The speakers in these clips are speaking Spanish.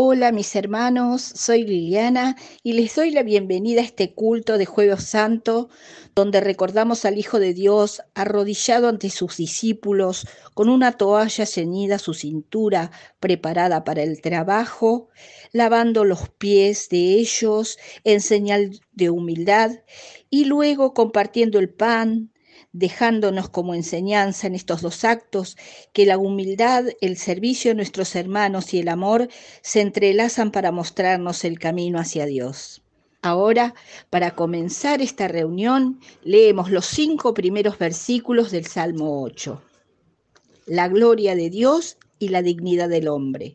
Hola mis hermanos, soy Liliana y les doy la bienvenida a este culto de Jueves Santo, donde recordamos al Hijo de Dios arrodillado ante sus discípulos, con una toalla ceñida a su cintura, preparada para el trabajo, lavando los pies de ellos en señal de humildad y luego compartiendo el pan, dejándonos como enseñanza en estos dos actos que la humildad, el servicio a nuestros hermanos y el amor se entrelazan para mostrarnos el camino hacia Dios. Ahora, para comenzar esta reunión, leemos los 5 primeros versículos del Salmo 8. La gloria de Dios y la dignidad del hombre.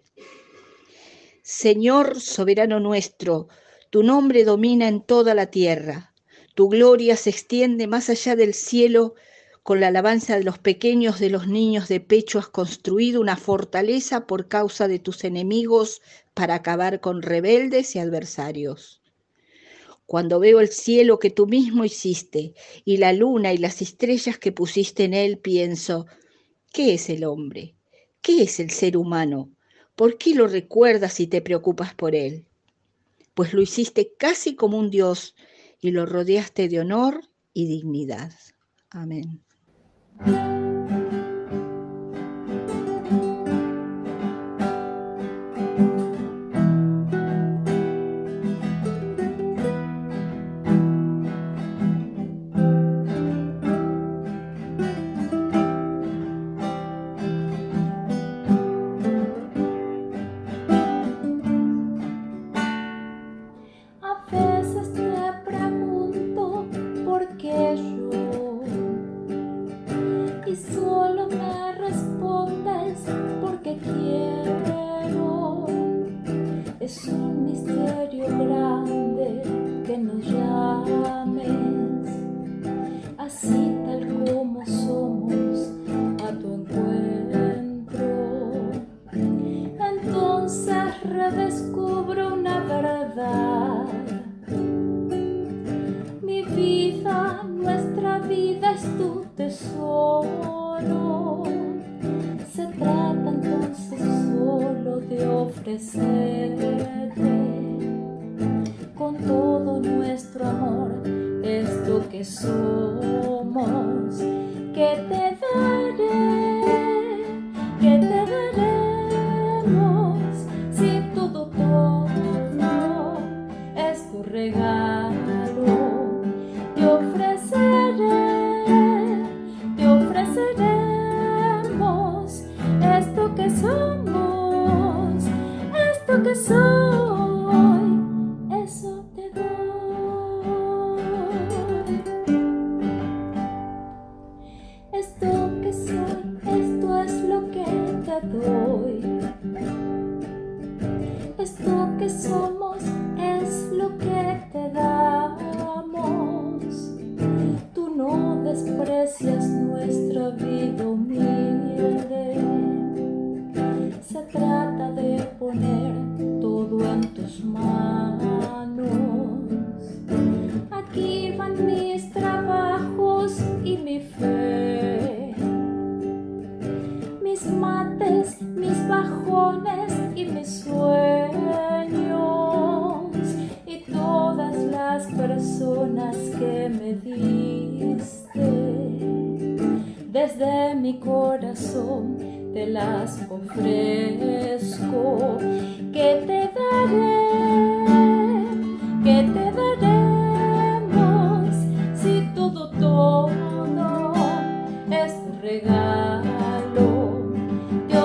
Señor soberano nuestro, tu nombre domina en toda la tierra. Tu gloria se extiende más allá del cielo. Con la alabanza de los pequeños, de los niños de pecho has construido una fortaleza por causa de tus enemigos para acabar con rebeldes y adversarios. Cuando veo el cielo que tú mismo hiciste y la luna y las estrellas que pusiste en él, pienso, ¿qué es el hombre? ¿Qué es el ser humano? ¿Por qué lo recuerdas y te preocupas por él? Pues lo hiciste casi como un Dios y lo rodeaste de honor y dignidad. Amén. Es un misterio grande que nos llames, así tal como somos, a tu encuentro. Entonces redescubro una verdad. Mi vida, nuestra vida es tu tesoro. Se trata entonces solo de ofrecerte con todo nuestro amor esto que somos, que te daremos, si todo es tu regalo. Te ofreceremos esto que somos, esto que soy, eso te doy. Esto que soy, esto es lo que te doy. Esto que somos es lo que te damos. Tú no desprecias nuestra vida humilde. Se trata de poner todo en tus manos. Aquí van mis trabajos y mi fe, mis mates, mis bajones y mis sueños, y todas las personas que me diste. Desde mi corazón te las ofrezco, que te daremos, si todo es tu regalo. Te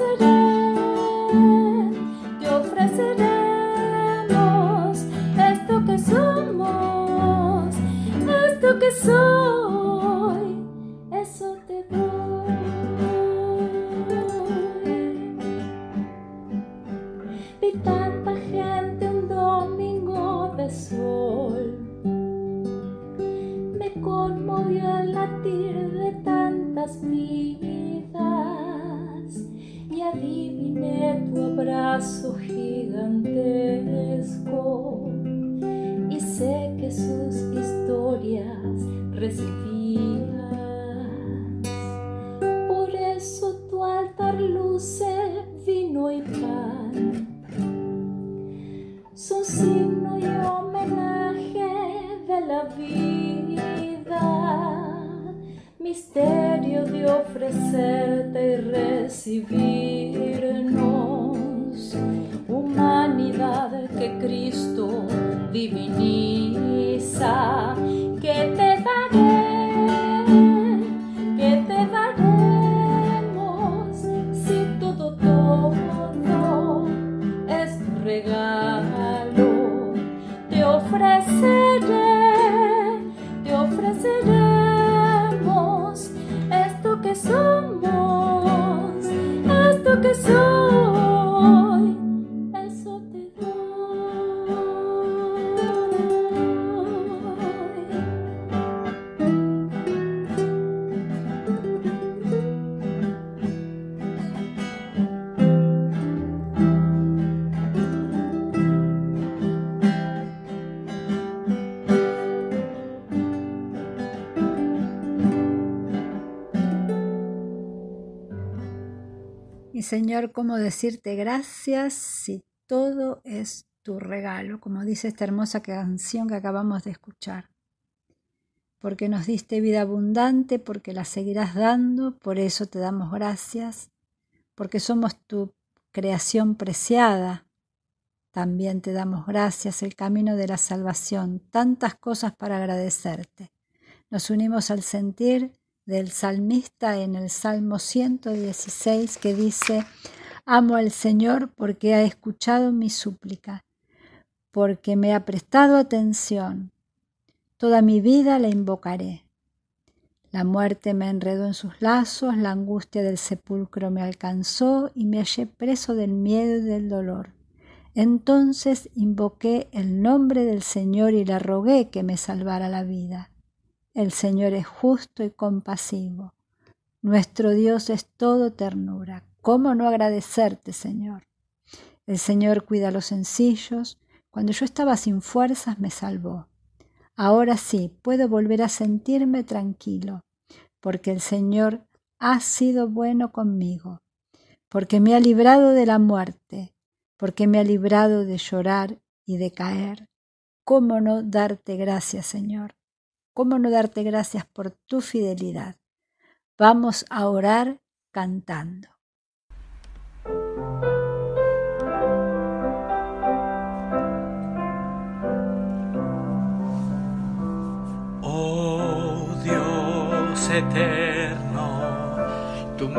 ofreceremos esto que somos, esto que soy, eso te doy. Vi tanta gente un domingo de sol, me conmovió el latir de tantas vidas y adiviné tu abrazo gigantesco, y sé que sus historias recibías. Por eso tu altar luce vino y pan, signo y homenaje de la vida, misterio de ofrecerte y recibirnos, humanidad que Cristo diviniza, que te daremos si todo es tu regalo. Te ofreceremos esto que somos, esto que soy, eso te Y Señor, ¿cómo decirte gracias si todo es tu regalo? Como dice esta hermosa canción que acabamos de escuchar. Porque nos diste vida abundante, porque la seguirás dando, por eso te damos gracias. Porque somos tu creación preciada, también te damos gracias, el camino de la salvación, tantas cosas para agradecerte. Nos unimos al sentir del salmista en el Salmo 116 que dice: amo al Señor porque ha escuchado mi súplica, porque me ha prestado atención. Toda mi vida la invocaré. La muerte me enredó en sus lazos, la angustia del sepulcro me alcanzó y me hallé preso del miedo y del dolor. Entonces invoqué el nombre del Señor y le rogué que me salvara la vida. El Señor es justo y compasivo. Nuestro Dios es todo ternura. ¿Cómo no agradecerte, Señor? El Señor cuida a los sencillos. Cuando yo estaba sin fuerzas me salvó. Ahora sí, puedo volver a sentirme tranquilo, porque el Señor ha sido bueno conmigo, porque me ha librado de la muerte, porque me ha librado de llorar y de caer. ¿Cómo no darte gracias, Señor? ¿Cómo no darte gracias por tu fidelidad? Vamos a orar cantando. Oh Dios eterno, tu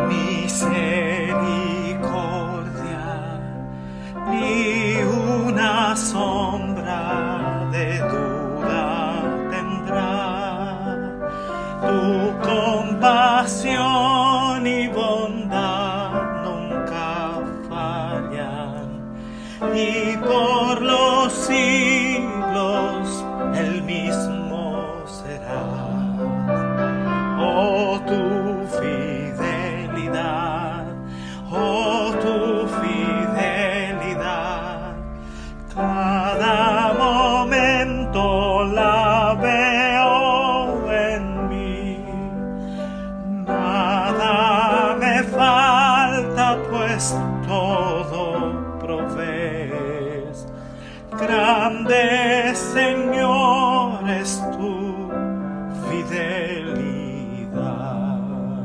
misericordia, ni una sombra de duda tendrá. Tu compasión y bondad nunca fallan, y por los siglos el mismo será. Oh, tu fidelidad, oh, tu fidelidad, cada momento la veo en mí. Nada me falta, pues todo provees. Grande, Señor, es tu fidelidad.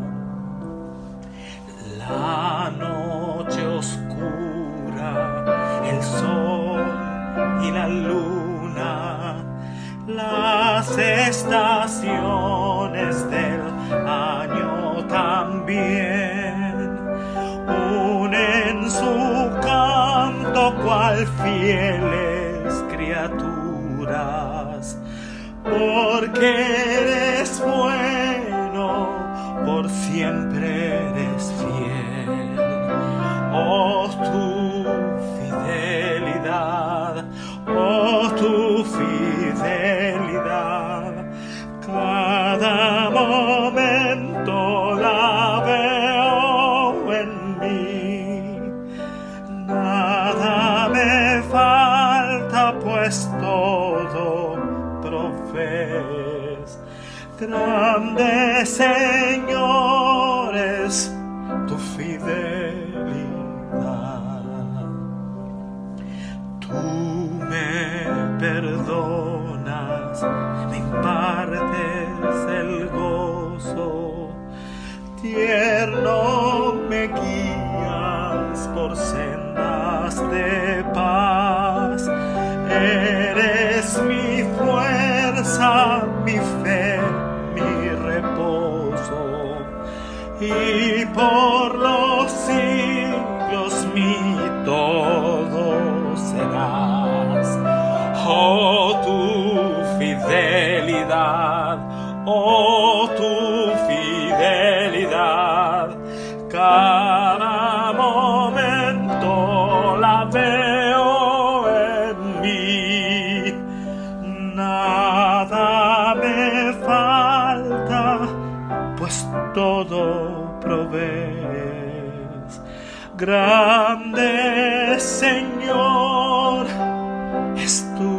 La noche oscura, el sol y la luna, las estaciones del año también unen su canto cual fieles criaturas, porque eres bueno, por siempre eres fiel. Oh, tu fidelidad, oh, tu fidelidad, cada momento la veo en mí. Nada me falta, pues todo provees. Grande, Señor, es tu fidelidad. Tú me perdonas, me impartes el gozo. Tierno me guías por sendas de paz. Eres mi fuerza, mi fe, mi reposo, y por los siglos mi todo serás. Oh, tu fidelidad, oh, tu fidelidad, cada momento la veo en mí. Nada me falta, pues todo provees. Grande Señor es tu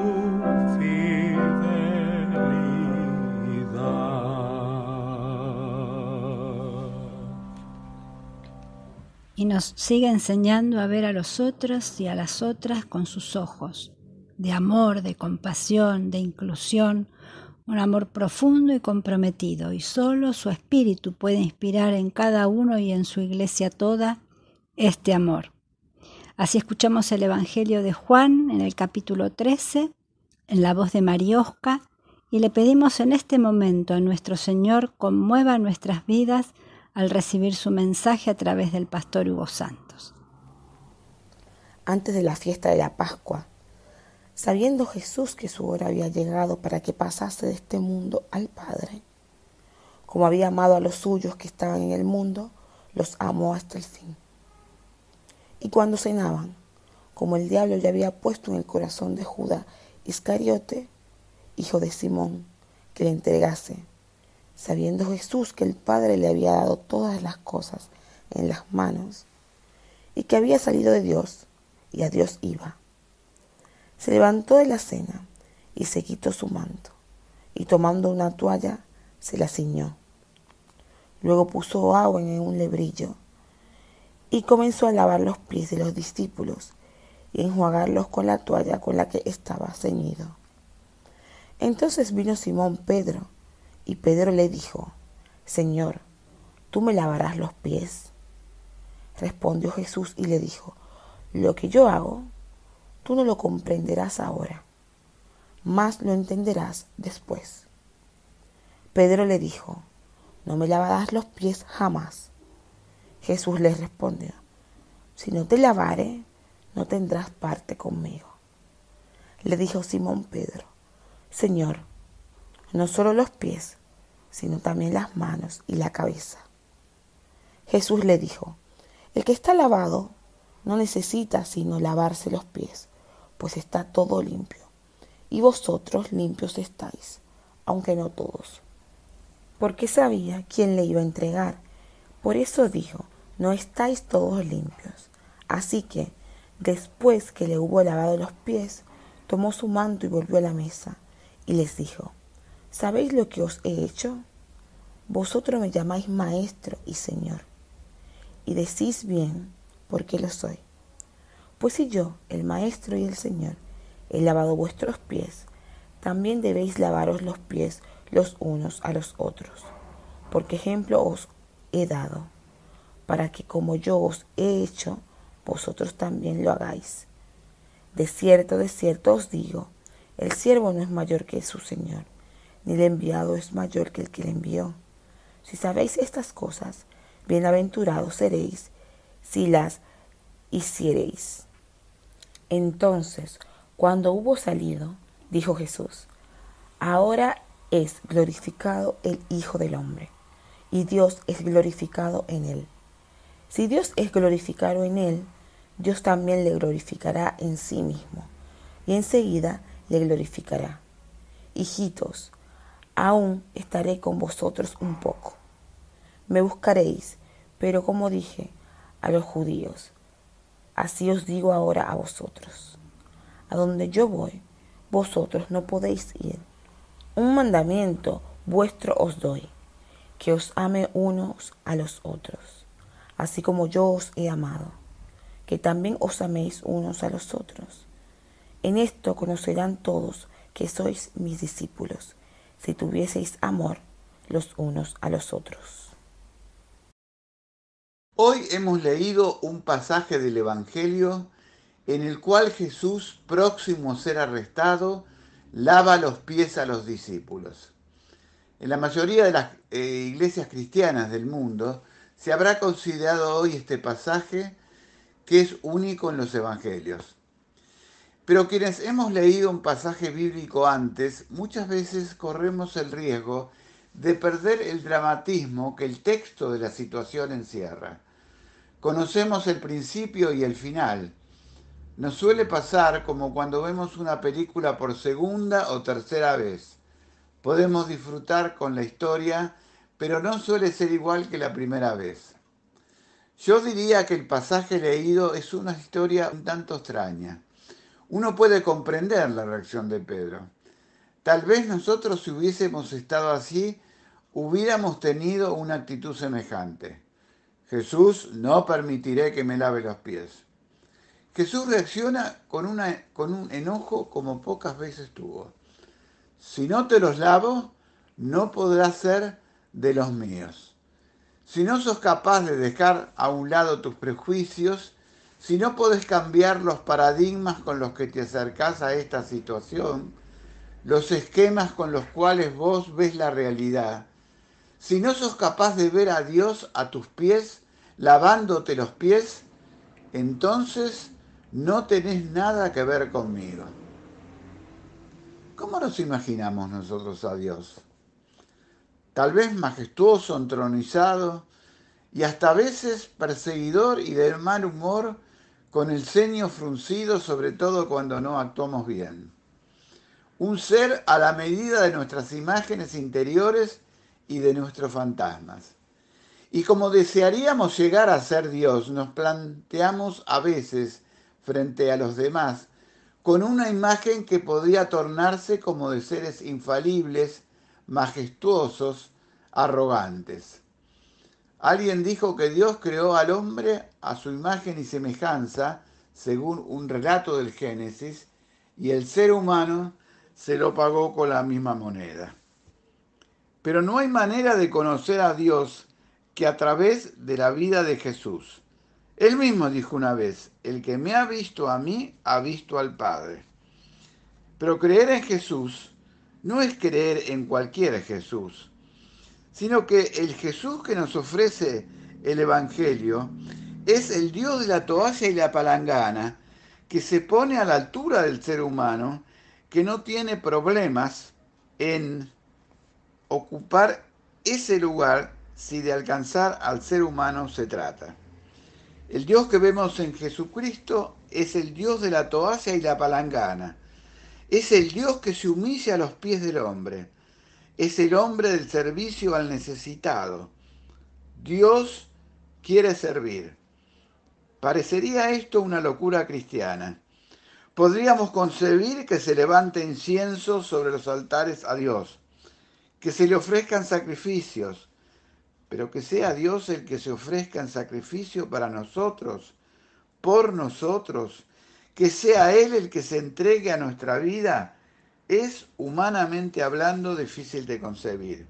y nos sigue enseñando a ver a los otros y a las otras con sus ojos, de amor, de compasión, de inclusión, un amor profundo y comprometido, y solo su espíritu puede inspirar en cada uno y en su iglesia toda este amor. Así escuchamos el Evangelio de Juan en el capítulo 13, en la voz de Mariosca, y le pedimos en este momento a nuestro Señor conmueva nuestras vidas al recibir su mensaje a través del pastor Hugo Santos. Antes de la fiesta de la Pascua, sabiendo Jesús que su hora había llegado para que pasase de este mundo al Padre, como había amado a los suyos que estaban en el mundo, los amó hasta el fin. Y cuando cenaban, como el diablo le había puesto en el corazón de Judas Iscariote, hijo de Simón, que le entregase, sabiendo Jesús que el Padre le había dado todas las cosas en las manos, y que había salido de Dios, y a Dios iba, se levantó de la cena, y se quitó su manto, y tomando una toalla, se la ciñó. Luego puso agua en un lebrillo, y comenzó a lavar los pies de los discípulos, y enjuagarlos con la toalla con la que estaba ceñido. Entonces vino Simón Pedro, y Pedro le dijo: Señor, ¿tú me lavarás los pies? Respondió Jesús y le dijo: Lo que yo hago, tú no lo comprenderás ahora, mas lo entenderás después. Pedro le dijo: No me lavarás los pies jamás. Jesús le respondió: Si no te lavare, no tendrás parte conmigo. Le dijo Simón Pedro: Señor, no solo los pies, sino también las manos y la cabeza. Jesús le dijo: El que está lavado no necesita sino lavarse los pies, pues está todo limpio. Y vosotros limpios estáis, aunque no todos. Porque sabía quién le iba a entregar. Por eso dijo: No estáis todos limpios. Así que, después que le hubo lavado los pies, tomó su manto y volvió a la mesa, y les dijo: ¿Sabéis lo que os he hecho? Vosotros me llamáis Maestro y Señor, y decís bien, porque lo soy. Pues si yo, el Maestro y el Señor, he lavado vuestros pies, también debéis lavaros los pies los unos a los otros, porque ejemplo os he dado, para que como yo os he hecho, vosotros también lo hagáis. De cierto os digo, el siervo no es mayor que su Señor, ni el enviado es mayor que el que le envió. Si sabéis estas cosas, bienaventurados seréis si las hiciereis. Entonces, cuando hubo salido, dijo Jesús: Ahora es glorificado el Hijo del Hombre, y Dios es glorificado en él. Si Dios es glorificado en él, Dios también le glorificará en sí mismo, y enseguida le glorificará. Hijitos, aún estaré con vosotros un poco. Me buscaréis, pero como dije a los judíos, así os digo ahora a vosotros. A donde yo voy, vosotros no podéis ir. Un mandamiento vuestro os doy, que os ame unos a los otros, así como yo os he amado, que también os améis unos a los otros. En esto conocerán todos que sois mis discípulos, si tuvieseis amor los unos a los otros. Hoy hemos leído un pasaje del Evangelio en el cual Jesús, próximo a ser arrestado, lava los pies a los discípulos. En la mayoría de las iglesias cristianas del mundo se habrá considerado hoy este pasaje que es único en los evangelios. Pero quienes hemos leído un pasaje bíblico antes, muchas veces corremos el riesgo de perder el dramatismo que el texto de la situación encierra. Conocemos el principio y el final. Nos suele pasar como cuando vemos una película por segunda o tercera vez. Podemos disfrutar con la historia, pero no suele ser igual que la primera vez. Yo diría que el pasaje leído es una historia un tanto extraña. Uno puede comprender la reacción de Pedro. Tal vez nosotros, si hubiésemos estado así, hubiéramos tenido una actitud semejante. Jesús, no permitiré que me lave los pies. Jesús reacciona con un enojo como pocas veces tuvo. Si no te los lavo, no podrás ser de los míos. Si no sos capaz de dejar a un lado tus prejuicios, si no podés cambiar los paradigmas con los que te acercás a esta situación, los esquemas con los cuales vos ves la realidad, si no sos capaz de ver a Dios a tus pies, lavándote los pies, entonces no tenés nada que ver conmigo. ¿Cómo nos imaginamos nosotros a Dios? Tal vez majestuoso, entronizado y hasta a veces perseguidor y de mal humor, con el ceño fruncido, sobre todo cuando no actuamos bien. Un ser a la medida de nuestras imágenes interiores y de nuestros fantasmas. Y como desearíamos llegar a ser Dios, nos planteamos a veces frente a los demás con una imagen que podría tornarse como de seres infalibles, majestuosos, arrogantes. Alguien dijo que Dios creó al hombre a su imagen y semejanza, según un relato del Génesis, y el ser humano se lo pagó con la misma moneda. Pero no hay manera de conocer a Dios que a través de la vida de Jesús. Él mismo dijo una vez, el que me ha visto a mí, ha visto al Padre. Pero creer en Jesús no es creer en cualquier Jesús, sino que el Jesús que nos ofrece el Evangelio es el Dios de la toalla y la palangana, que se pone a la altura del ser humano, que no tiene problemas en ocupar ese lugar si de alcanzar al ser humano se trata. El Dios que vemos en Jesucristo es el Dios de la toalla y la palangana. Es el Dios que se humilla a los pies del hombre. Es el hombre del servicio al necesitado. Dios quiere servir. Parecería esto una locura cristiana. Podríamos concebir que se levante incienso sobre los altares a Dios, que se le ofrezcan sacrificios, pero que sea Dios el que se ofrezca en sacrificio para nosotros, por nosotros, que sea Él el que se entregue a nuestra vida, es, humanamente hablando, difícil de concebir.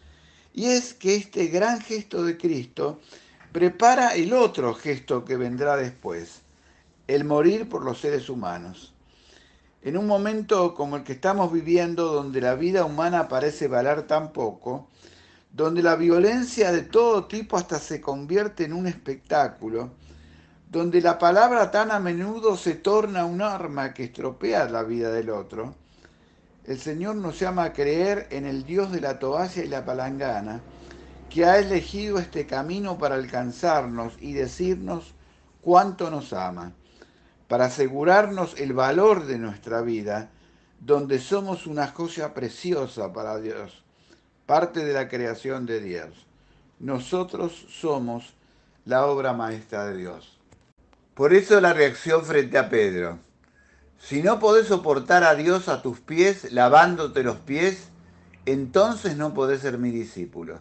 Y es que este gran gesto de Cristo prepara el otro gesto que vendrá después, el morir por los seres humanos. En un momento como el que estamos viviendo, donde la vida humana parece valer tan poco, donde la violencia de todo tipo hasta se convierte en un espectáculo, donde la palabra tan a menudo se torna un arma que estropea la vida del otro, el Señor nos llama a creer en el Dios de la toalla y la palangana, que ha elegido este camino para alcanzarnos y decirnos cuánto nos ama, para asegurarnos el valor de nuestra vida, donde somos una joya preciosa para Dios, parte de la creación de Dios. Nosotros somos la obra maestra de Dios. Por eso la reacción frente a Pedro. Si no podés soportar a Dios a tus pies, lavándote los pies, entonces no podés ser mi discípulo.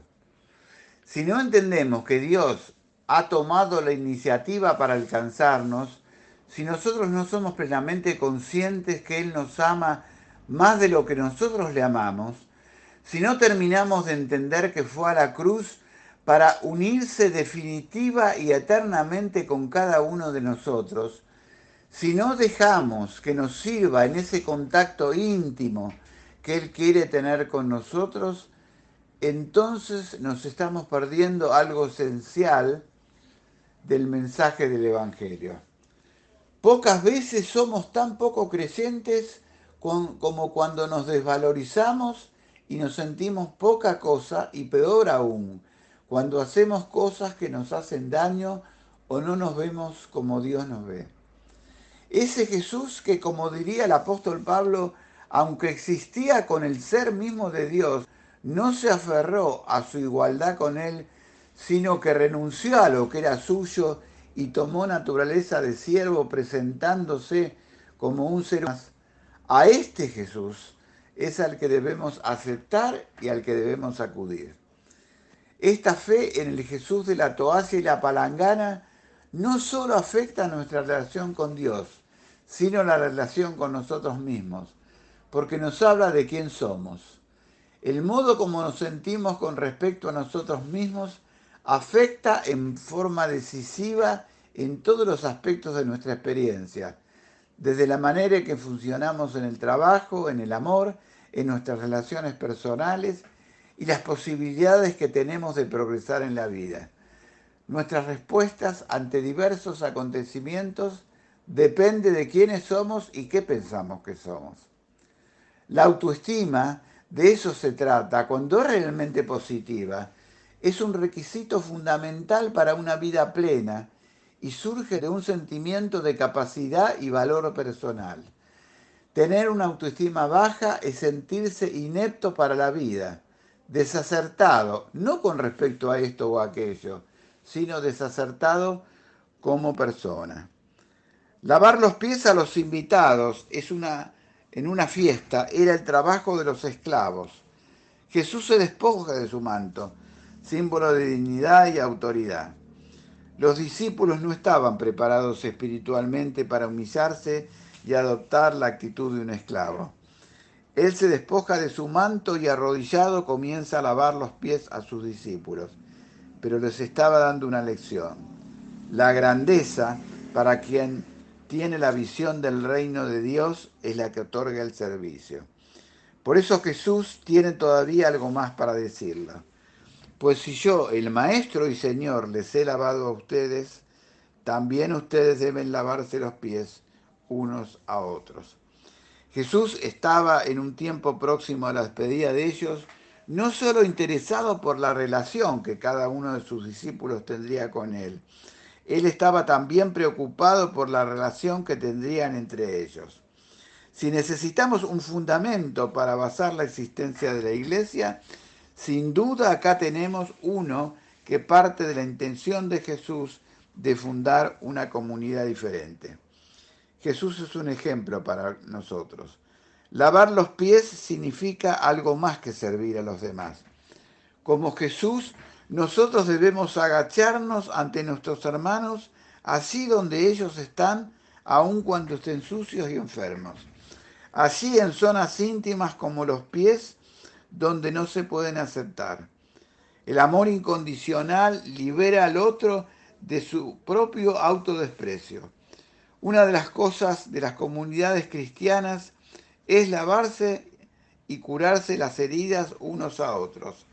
Si no entendemos que Dios ha tomado la iniciativa para alcanzarnos, si nosotros no somos plenamente conscientes que Él nos ama más de lo que nosotros le amamos, si no terminamos de entender que fue a la cruz para unirse definitiva y eternamente con cada uno de nosotros, si no dejamos que nos sirva en ese contacto íntimo que Él quiere tener con nosotros, entonces nos estamos perdiendo algo esencial del mensaje del Evangelio. Pocas veces somos tan poco creyentes como cuando nos desvalorizamos y nos sentimos poca cosa, y peor aún, cuando hacemos cosas que nos hacen daño o no nos vemos como Dios nos ve. Ese Jesús que, como diría el apóstol Pablo, aunque existía con el ser mismo de Dios, no se aferró a su igualdad con Él, sino que renunció a lo que era suyo y tomó naturaleza de siervo, presentándose como un ser humano. A este Jesús es al que debemos aceptar y al que debemos acudir. Esta fe en el Jesús de la toalla y la palangana no solo afecta nuestra relación con Dios, sino la relación con nosotros mismos, porque nos habla de quién somos. El modo como nos sentimos con respecto a nosotros mismos afecta en forma decisiva en todos los aspectos de nuestra experiencia, desde la manera en que funcionamos en el trabajo, en el amor, en nuestras relaciones personales y las posibilidades que tenemos de progresar en la vida. Nuestras respuestas ante diversos acontecimientos depende de quiénes somos y qué pensamos que somos. La autoestima, de eso se trata, cuando es realmente positiva, es un requisito fundamental para una vida plena y surge de un sentimiento de capacidad y valor personal. Tener una autoestima baja es sentirse inepto para la vida, desacertado, no con respecto a esto o aquello, sino desacertado como persona. Lavar los pies a los invitados en una fiesta era el trabajo de los esclavos. Jesús se despoja de su manto, símbolo de dignidad y autoridad. Los discípulos no estaban preparados espiritualmente para humillarse y adoptar la actitud de un esclavo. Él se despoja de su manto y arrodillado comienza a lavar los pies a sus discípulos, pero les estaba dando una lección. La grandeza para quien tiene la visión del reino de Dios es la que otorga el servicio. Por eso Jesús tiene todavía algo más para decirlo. Pues si yo, el Maestro y Señor, les he lavado a ustedes, también ustedes deben lavarse los pies unos a otros. Jesús estaba en un tiempo próximo a la despedida de ellos, no solo interesado por la relación que cada uno de sus discípulos tendría con él. Él estaba también preocupado por la relación que tendrían entre ellos. Si necesitamos un fundamento para basar la existencia de la Iglesia, sin duda acá tenemos uno que parte de la intención de Jesús de fundar una comunidad diferente. Jesús es un ejemplo para nosotros. Lavar los pies significa algo más que servir a los demás. Como Jesús, nosotros debemos agacharnos ante nuestros hermanos, así donde ellos están, aun cuando estén sucios y enfermos. Allí en zonas íntimas como los pies, donde no se pueden aceptar. El amor incondicional libera al otro de su propio autodesprecio. Una de las cosas de las comunidades cristianas es lavarse y curarse las heridas unos a otros.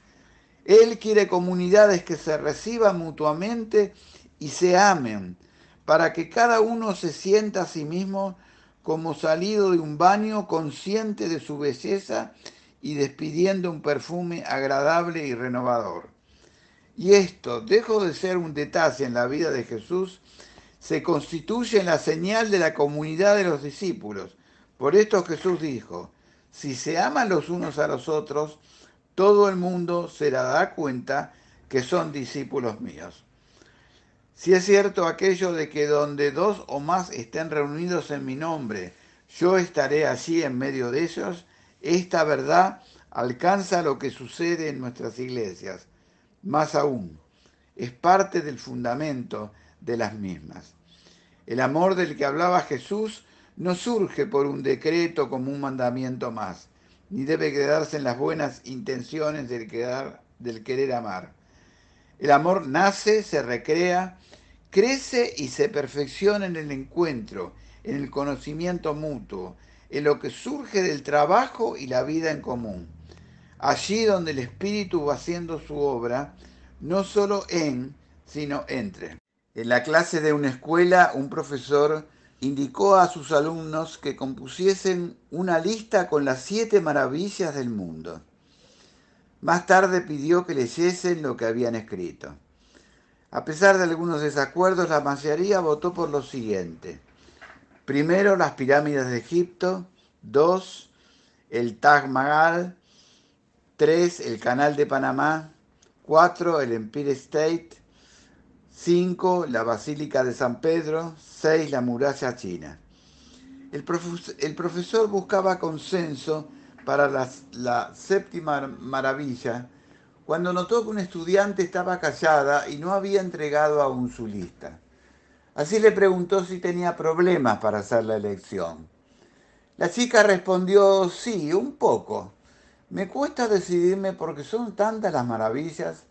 Él quiere comunidades que se reciban mutuamente y se amen, para que cada uno se sienta a sí mismo como salido de un baño, consciente de su belleza y despidiendo un perfume agradable y renovador. Y esto, dejó de ser un detalle en la vida de Jesús, se constituye en la señal de la comunidad de los discípulos. Por esto Jesús dijo, si se aman los unos a los otros, todo el mundo se dará cuenta que son discípulos míos. Si es cierto aquello de que donde dos o más estén reunidos en mi nombre, yo estaré allí en medio de ellos, esta verdad alcanza lo que sucede en nuestras iglesias. Más aún, es parte del fundamento de las mismas. El amor del que hablaba Jesús no surge por un decreto como un mandamiento más, ni debe quedarse en las buenas intenciones del querer amar. El amor nace, se recrea, crece y se perfecciona en el encuentro, en el conocimiento mutuo, en lo que surge del trabajo y la vida en común. Allí donde el Espíritu va haciendo su obra, no solo en, sino entre. En la clase de una escuela, un profesor indicó a sus alumnos que compusiesen una lista con las 7 maravillas del mundo. Más tarde pidió que leyesen lo que habían escrito. A pesar de algunos desacuerdos, la mayoría votó por lo siguiente. Primero, las pirámides de Egipto. 2, el Taj Mahal. 3, el Canal de Panamá. 4, el Empire State. 5, la Basílica de San Pedro. 6, la Muralla China. El profesor buscaba consenso para la 7ª maravilla cuando notó que un estudiante estaba callada y no había entregado aún su lista. Así le preguntó si tenía problemas para hacer la elección. La chica respondió, sí, un poco. Me cuesta decidirme porque son tantas las maravillas.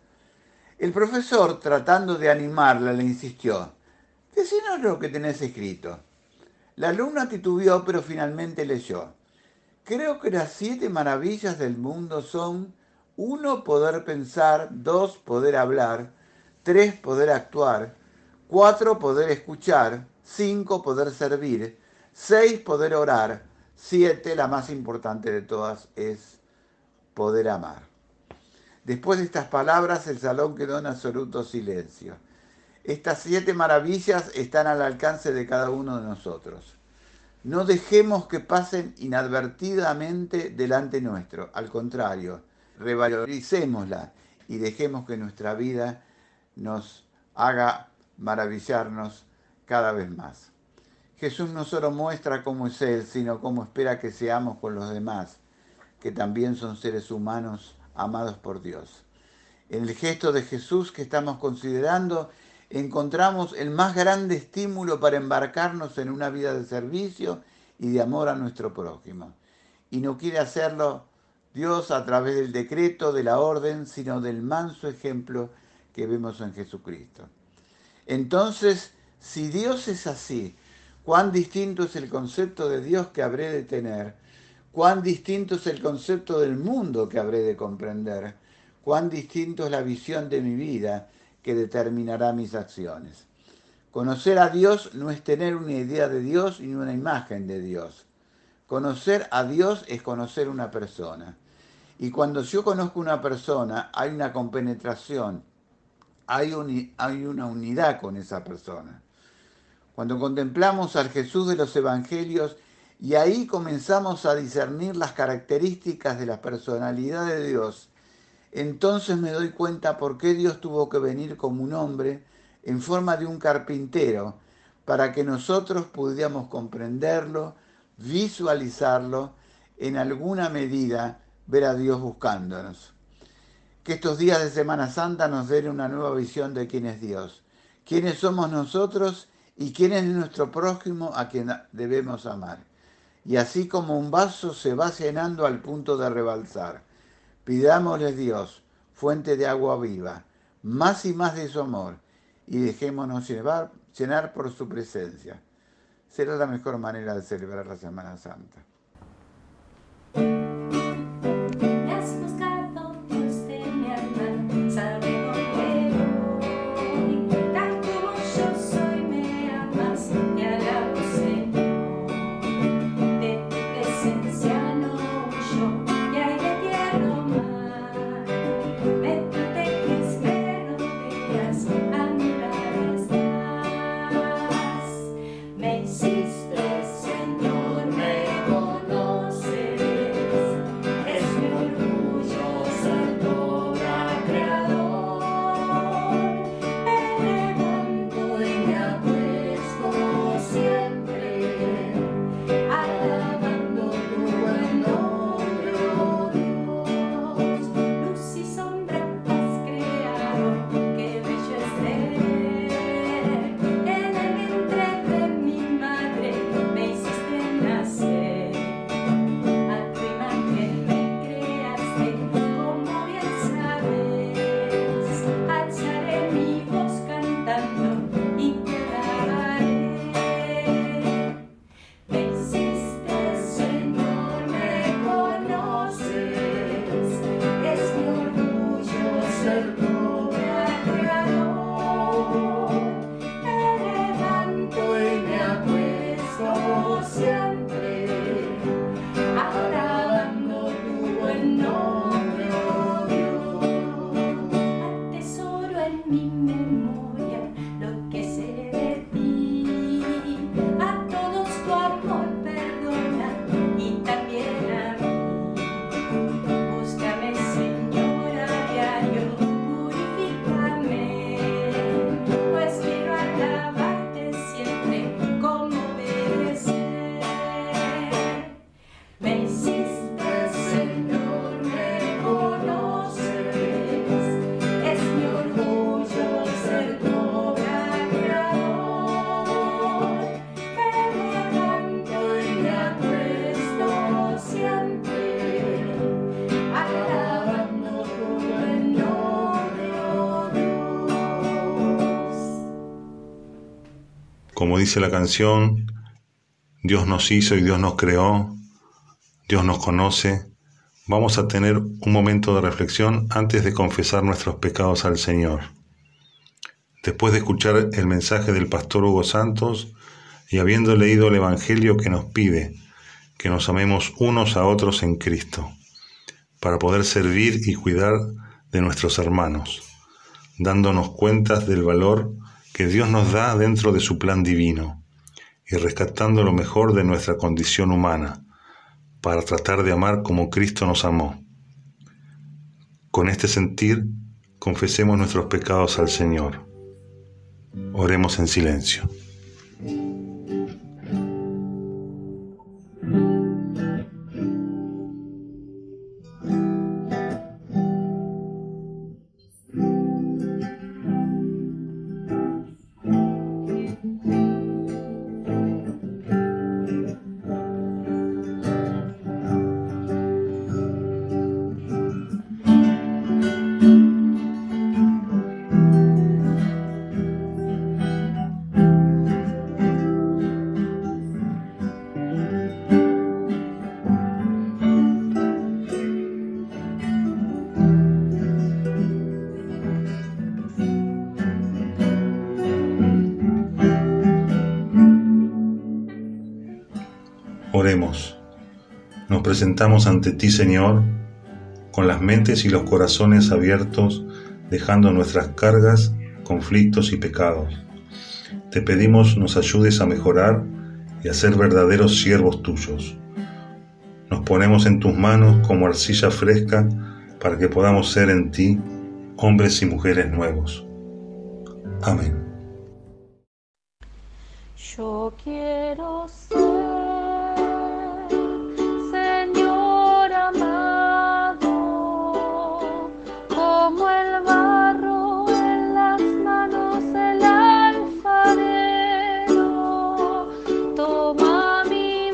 El profesor, tratando de animarla, le insistió, decinos lo que tenés escrito. La alumna titubeó, pero finalmente leyó. Creo que las 7 maravillas del mundo son 1, poder pensar, 2, poder hablar, 3, poder actuar, 4, poder escuchar, 5, poder servir, 6, poder orar, 7, la más importante de todas, es poder amar. Después de estas palabras, el salón quedó en absoluto silencio. Estas 7 maravillas están al alcance de cada uno de nosotros. No dejemos que pasen inadvertidamente delante nuestro. Al contrario, revaloricémosla y dejemos que nuestra vida nos haga maravillarnos cada vez más. Jesús no solo muestra cómo es Él, sino cómo espera que seamos con los demás, que también son seres humanos amados por Dios. En el gesto de Jesús que estamos considerando, encontramos el más grande estímulo para embarcarnos en una vida de servicio y de amor a nuestro prójimo. Y no quiere hacerlo Dios a través del decreto, de la orden, sino del manso ejemplo que vemos en Jesucristo. Entonces, si Dios es así, cuán distinto es el concepto de Dios que habré de tener, cuán distinto es el concepto del mundo que habré de comprender, cuán distinto es la visión de mi vida que determinará mis acciones. Conocer a Dios no es tener una idea de Dios ni una imagen de Dios. Conocer a Dios es conocer una persona. Y cuando yo conozco una persona, hay una compenetración, hay una unidad con esa persona. Cuando contemplamos al Jesús de los Evangelios y ahí comenzamos a discernir las características de la personalidad de Dios, entonces me doy cuenta por qué Dios tuvo que venir como un hombre en forma de un carpintero para que nosotros pudiéramos comprenderlo, visualizarlo, en alguna medida ver a Dios buscándonos. Que estos días de Semana Santa nos den una nueva visión de quién es Dios, quiénes somos nosotros y quién es nuestro prójimo a quien debemos amar. Y así como un vaso se va llenando al punto de rebalsar, pidámosle a Dios, fuente de agua viva, más y más de su amor, y dejémonos llenar por su presencia. Será la mejor manera de celebrar la Semana Santa. Me hiciste, Señor, mejor. Como dice la canción, Dios nos hizo y Dios nos creó, Dios nos conoce. Vamos a tener un momento de reflexión antes de confesar nuestros pecados al Señor. Después de escuchar el mensaje del pastor Hugo Santos y habiendo leído el Evangelio que nos pide que nos amemos unos a otros en Cristo, para poder servir y cuidar de nuestros hermanos, dándonos cuentas del valor que Dios nos da dentro de su plan divino y rescatando lo mejor de nuestra condición humana, para tratar de amar como Cristo nos amó. Con este sentir, confesemos nuestros pecados al Señor. Oremos en silencio. Oremos. Nos presentamos ante ti, Señor, con las mentes y los corazones abiertos, dejando nuestras cargas, conflictos y pecados. Te pedimos nos ayudes a mejorar y a ser verdaderos siervos tuyos. Nos ponemos en tus manos como arcilla fresca para que podamos ser en ti hombres y mujeres nuevos. Amén. Yo quiero ser, Señor amado, como el barro en las manos del alfarero. Toma mi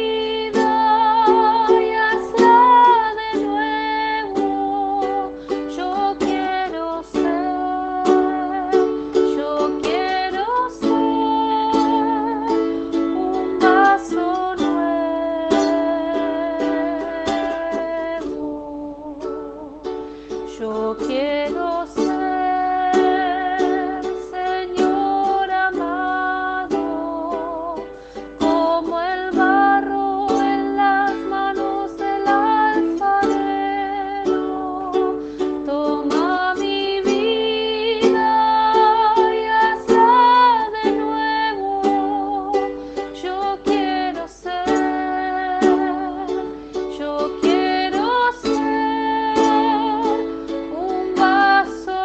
vida y hazla de nuevo. Yo quiero ser, yo quiero ser un vaso nuevo. Yo quiero ser, Señor amado, como el barro en las manos del alfarero. Toma mi vida y hazla de nuevo. Yo quiero ser, yo quiero ser un vaso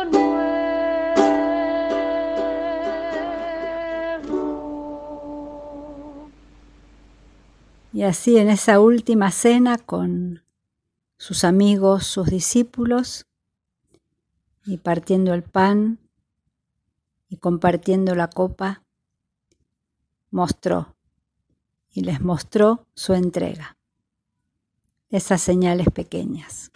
nuevo. Y así en esa última cena con sus amigos, sus discípulos, y partiendo el pan y compartiendo la copa, mostró y les mostró su entrega. Esas señales pequeñas.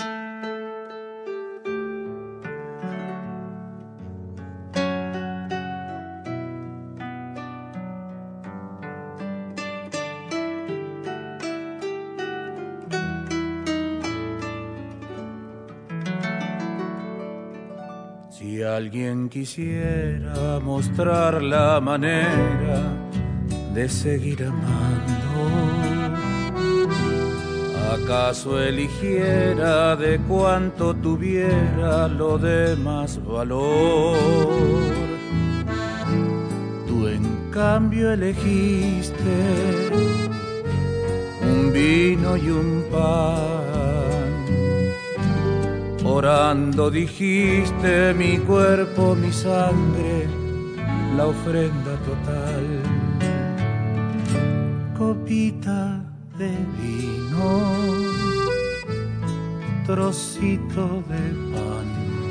Si alguien quisiera mostrar la manera de seguir amando, ¿acaso eligiera de cuanto tuviera lo de más valor? Tú en cambio elegiste un vino y un pan. Orando dijiste mi cuerpo, mi sangre, la ofrenda total. Copita de vino, trocito de pan,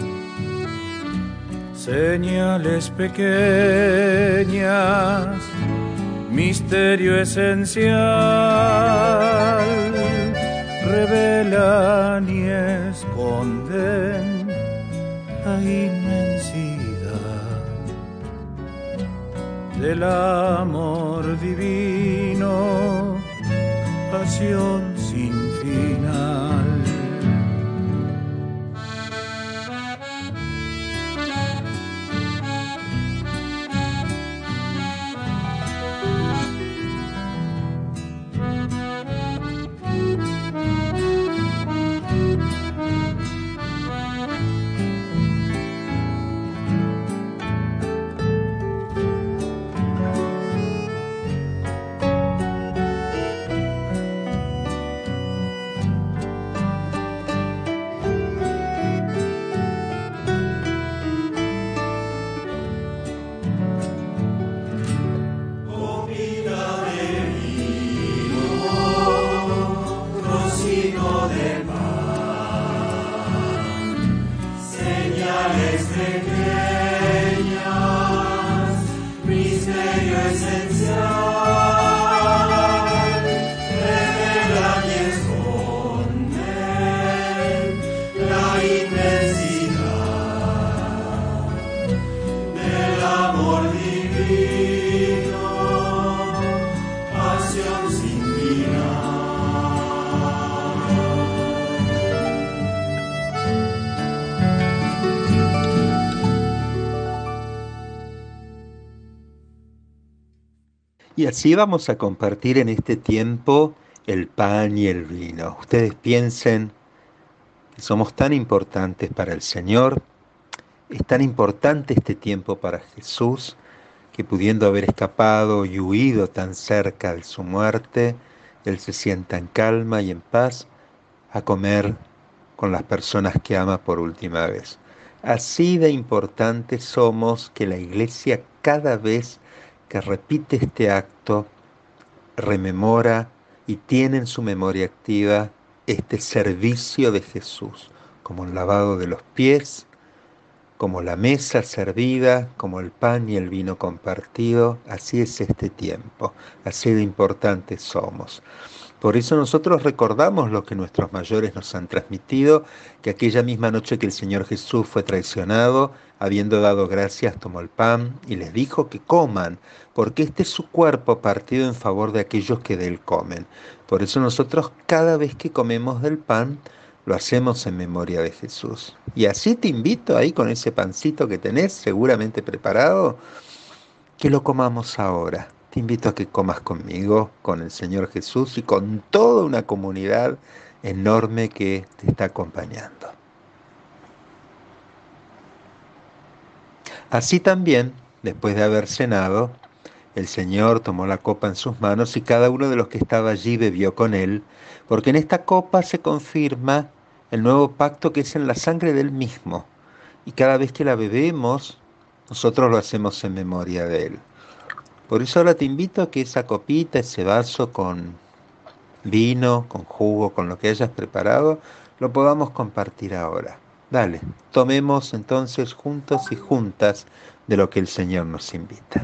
señales pequeñas, misterio esencial, revelan y esconden la inmensidad del amor divino, pasión sin final. Y así vamos a compartir en este tiempo el pan y el vino. Ustedes piensen que somos tan importantes para el Señor, es tan importante este tiempo para Jesús, que pudiendo haber escapado y huido tan cerca de su muerte, Él se sienta en calma y en paz a comer con las personas que ama por última vez. Así de importantes somos que la Iglesia cada vez que repite este acto, rememora y tiene en su memoria activa este servicio de Jesús, como el lavado de los pies, como la mesa servida, como el pan y el vino compartido. Así es este tiempo, así de importantes somos. Por eso nosotros recordamos lo que nuestros mayores nos han transmitido, que aquella misma noche que el Señor Jesús fue traicionado, habiendo dado gracias, tomó el pan y les dijo que coman, porque este es su cuerpo partido en favor de aquellos que de él comen. Por eso nosotros cada vez que comemos del pan, lo hacemos en memoria de Jesús. Y así te invito ahí con ese pancito que tenés seguramente preparado, que lo comamos ahora. Te invito a que comas conmigo, con el Señor Jesús y con toda una comunidad enorme que te está acompañando. Así también, después de haber cenado, el Señor tomó la copa en sus manos y cada uno de los que estaba allí bebió con él, porque en esta copa se confirma el nuevo pacto que es en la sangre del mismo. Y cada vez que la bebemos, nosotros lo hacemos en memoria de él. Por eso ahora te invito a que esa copita, ese vaso con vino, con jugo, con lo que hayas preparado, lo podamos compartir ahora. Dale, tomemos entonces juntos y juntas de lo que el Señor nos invita.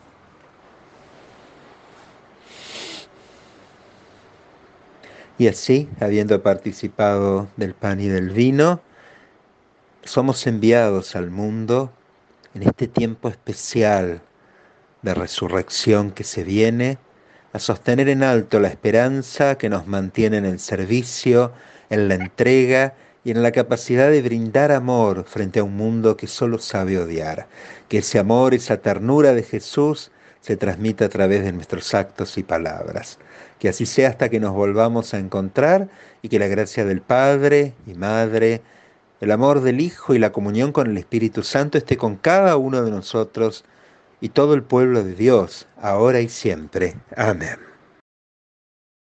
Y así, habiendo participado del pan y del vino, somos enviados al mundo en este tiempo especial de resurrección que se viene, a sostener en alto la esperanza que nos mantiene en el servicio, en la entrega y en la capacidad de brindar amor frente a un mundo que solo sabe odiar. Que ese amor, esa ternura de Jesús se transmita a través de nuestros actos y palabras. Que así sea hasta que nos volvamos a encontrar y que la gracia del Padre y Madre, el amor del Hijo y la comunión con el Espíritu Santo esté con cada uno de nosotros y todo el pueblo de Dios, ahora y siempre. Amén.